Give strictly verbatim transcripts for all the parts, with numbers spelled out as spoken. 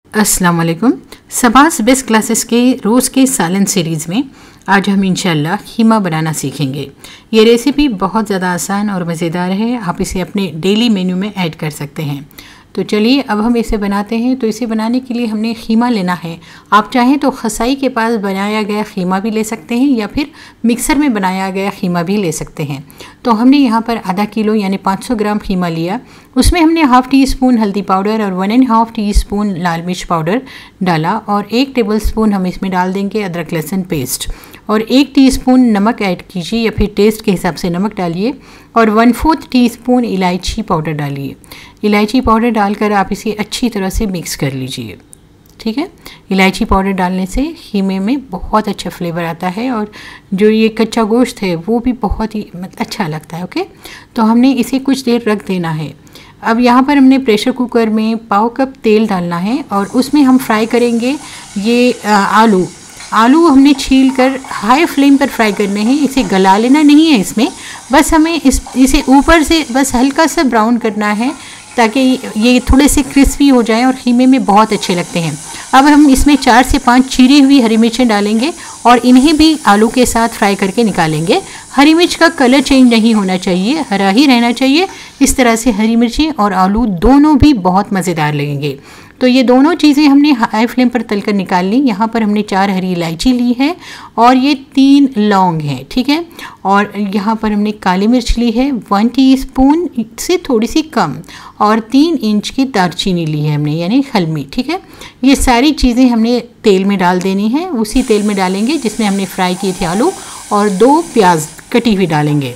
अस्सलाम वालेकुम। सबास best classes के रोज़ के सालन सीरीज़ में आज हम इंशाल्लाह कीमा बनाना सीखेंगे। ये रेसिपी बहुत ज़्यादा आसान और मज़ेदार है, आप इसे अपने डेली मेन्यू में ऐड कर सकते हैं। तो चलिए अब हम इसे बनाते हैं। तो इसे बनाने के लिए हमने कीमा लेना है। आप चाहें तो खसाई के पास बनाया गया कीमा भी ले सकते हैं या फिर मिक्सर में बनाया गया कीमा भी ले सकते हैं। तो हमने यहाँ पर आधा किलो यानी पाँच सौ ग्राम कीमा लिया। उसमें हमने हाफ़ टी स्पून हल्दी पाउडर और one and half teaspoon लाल मिर्च पाउडर डाला और एक टेबल स्पून हम इसमें डाल देंगे अदरक लहसुन पेस्ट और एक टीस्पून नमक ऐड कीजिए या फिर टेस्ट के हिसाब से नमक डालिए और वन फोर्थ टी स्पून इलायची पाउडर डालिए। इलायची पाउडर डालकर आप इसे अच्छी तरह से मिक्स कर लीजिए। ठीक है, इलायची पाउडर डालने से कीमे में बहुत अच्छा फ्लेवर आता है और जो ये कच्चा गोश्त है वो भी बहुत ही अच्छा लगता है। ओके, तो हमने इसे कुछ देर रख देना है। अब यहाँ पर हमने प्रेशर कुकर में पाव कप तेल डालना है और उसमें हम फ्राई करेंगे ये आलू आलू हमने छील कर हाई फ्लेम पर फ्राई करने हैं। इसे गला लेना नहीं है इसमें, बस हमें इस इसे ऊपर से बस हल्का सा ब्राउन करना है ताकि ये थोड़े से क्रिस्पी हो जाएं और कीमे में बहुत अच्छे लगते हैं। अब हम इसमें चार से पाँच चीरी हुई हरी मिर्चें डालेंगे और इन्हें भी आलू के साथ फ्राई करके निकालेंगे। हरी मिर्च का कलर चेंज नहीं होना चाहिए, हरा ही रहना चाहिए। इस तरह से हरी मिर्चें और आलू दोनों भी बहुत मज़ेदार लगेंगे। तो ये दोनों चीज़ें हमने हाई फ्लेम पर तलकर निकाल ली। यहाँ पर हमने चार हरी इलायची ली है और ये तीन लौंग हैं। ठीक है, और यहाँ पर हमने काली मिर्च ली है वन टीस्पून से थोड़ी सी कम और तीन इंच की दालचीनी ली है हमने यानी हल्मी। ठीक है, ये सारी चीज़ें हमने तेल में डाल देनी है। उसी तेल में डालेंगे जिसमें हमने फ्राई किए थे आलू और दो प्याज कटी हुई डालेंगे।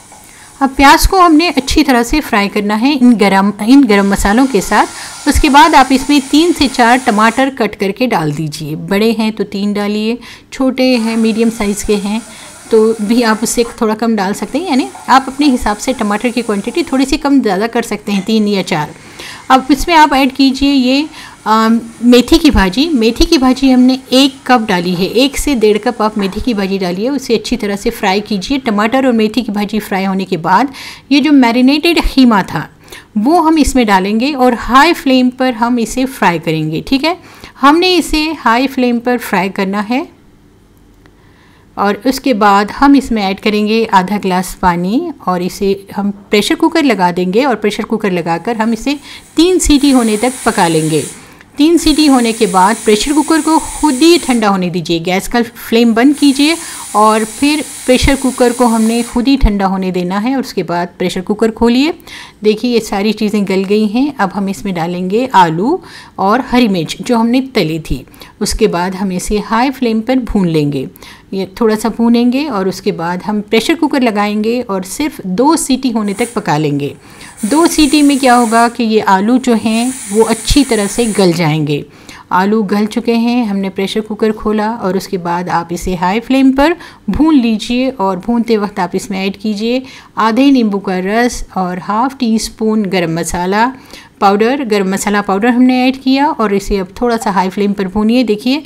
अब प्याज को हमने अच्छी तरह से फ्राई करना है इन गरम इन गरम मसालों के साथ। उसके बाद आप इसमें तीन से चार टमाटर कट करके डाल दीजिए। बड़े हैं तो तीन डालिए, छोटे हैं मीडियम साइज़ के हैं तो भी आप उससे थोड़ा कम डाल सकते हैं, यानी आप अपने हिसाब से टमाटर की क्वांटिटी थोड़ी सी कम ज़्यादा कर सकते हैं, तीन या चार। अब इसमें आप ऐड कीजिए ये आ, मेथी की भाजी। मेथी की भाजी हमने एक कप डाली है, एक से डेढ़ कप आप मेथी की भाजी डालिए। उसे अच्छी तरह से फ्राई कीजिए। टमाटर और मेथी की भाजी फ्राई होने के बाद ये जो मैरिनेटेड कीमा था वो हम इसमें डालेंगे और हाई फ्लेम पर हम इसे फ्राई करेंगे। ठीक है, हमने इसे हाई फ्लेम पर फ्राई करना है और उसके बाद हम इसमें ऐड करेंगे आधा ग्लास पानी और इसे हम प्रेशर कुकर लगा देंगे और प्रेशर कुकर लगाकर हम इसे तीन सीटी होने तक पका लेंगे। तीन सीटी होने के बाद प्रेशर कुकर को खुद ही ठंडा होने दीजिए। गैस का फ्लेम बंद कीजिए और फिर प्रेशर कुकर को हमने खुद ही ठंडा होने देना है और उसके बाद प्रेशर कुकर खोलिए। देखिए ये सारी चीज़ें गल गई हैं। अब हम इसमें डालेंगे आलू और हरी मिर्च जो हमने तली थी। उसके बाद हम इसे हाई फ्लेम पर भून लेंगे। ये थोड़ा सा भूनेंगे और उसके बाद हम प्रेशर कुकर लगाएंगे और सिर्फ दो सीटी होने तक पका लेंगे। दो सीटी में क्या होगा कि ये आलू जो हैं वो अच्छी तरह से गल जाएंगे। आलू गल चुके हैं, हमने प्रेशर कुकर खोला और उसके बाद आप इसे हाई फ्लेम पर भून लीजिए और भूनते वक्त आप इसमें ऐड कीजिए आधे नींबू का रस और हाफ़ टी स्पून गरम मसाला पाउडर गरम मसाला पाउडर हमने ऐड किया और इसे अब थोड़ा सा हाई फ्लेम पर भूनिए। देखिए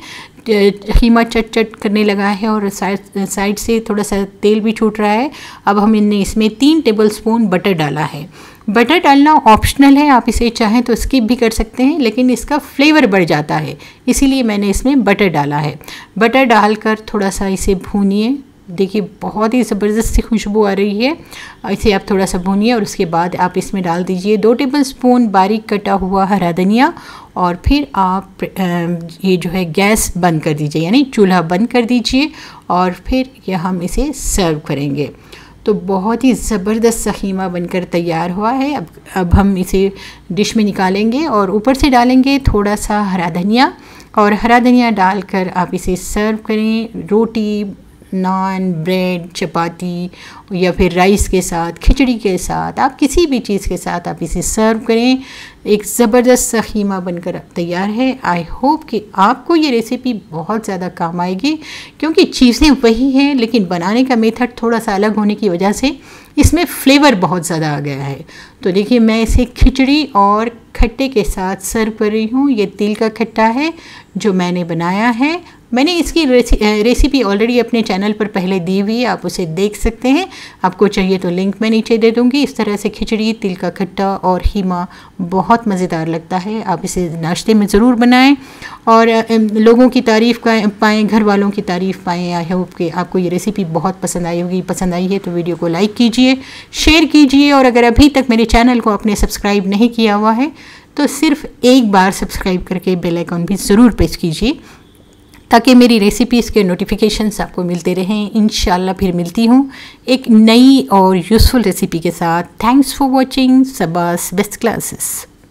कीमा चट चट करने लगा है और साइड साइड से थोड़ा सा तेल भी छूट रहा है। अब हमने इसमें तीन टेबल स्पून बटर डाला है। बटर डालना ऑप्शनल है, आप इसे चाहें तो स्किप भी कर सकते हैं, लेकिन इसका फ्लेवर बढ़ जाता है इसीलिए मैंने इसमें बटर डाला है। बटर डालकर थोड़ा सा इसे भूनिए। देखिए बहुत ही ज़बरदस्त सी खुशबू आ रही है। इसे आप थोड़ा सा भूनिए और उसके बाद आप इसमें डाल दीजिए दो टेबल स्पून बारीक कटा हुआ हरा धनिया और फिर आप ये जो है गैस बंद कर दीजिए यानी चूल्हा बंद कर दीजिए और फिर ये हम इसे सर्व करेंगे। तो बहुत ही ज़बरदस्त सा कीमा बनकर तैयार हुआ है। अब अब हम इसे डिश में निकालेंगे और ऊपर से डालेंगे थोड़ा सा हरा धनिया और हरा धनिया डालकर आप इसे सर्व करें रोटी, नान, ब्रेड, चपाती या फिर राइस के साथ, खिचड़ी के साथ, आप किसी भी चीज़ के साथ आप इसे सर्व करें। एक ज़बरदस्त सा कीमा बनकर तैयार है। आई होप कि आपको ये रेसिपी बहुत ज़्यादा काम आएगी क्योंकि चीज़ें वही हैं लेकिन बनाने का मेथड थोड़ा सा अलग होने की वजह से इसमें फ्लेवर बहुत ज़्यादा आ गया है। तो देखिए मैं इसे खिचड़ी और खट्टे के साथ सर्व कर रही हूँ। ये तिल का खट्टा है जो मैंने बनाया है। मैंने इसकी रेसिपी ऑलरेडी अपने चैनल पर पहले दी हुई है, आप उसे देख सकते हैं। आपको चाहिए तो लिंक मैं नीचे दे दूँगी। इस तरह से खिचड़ी, तिल का खट्टा और हीमा बहुत मज़ेदार लगता है। आप इसे नाश्ते में ज़रूर बनाएं और लोगों की तारीफ़ पाएँ, घर वालों की तारीफ़ पाएँ। आई होप कि आपको ये रेसिपी बहुत पसंद आई होगी। पसंद आई है तो वीडियो को लाइक कीजिए, शेयर कीजिए और अगर अभी तक मेरे चैनल को आपने सब्सक्राइब नहीं किया हुआ है तो सिर्फ एक बार सब्सक्राइब करके बेल आइकन भी ज़रूर प्रेस कीजिए ताकि मेरी रेसिपीज़ के नोटिफिकेशंस आपको मिलते रहें। इंशाल्लाह फिर मिलती हूँ एक नई और यूज़फुल रेसिपी के साथ। Thanks for watching. शबास बेस्ट क्लासेस।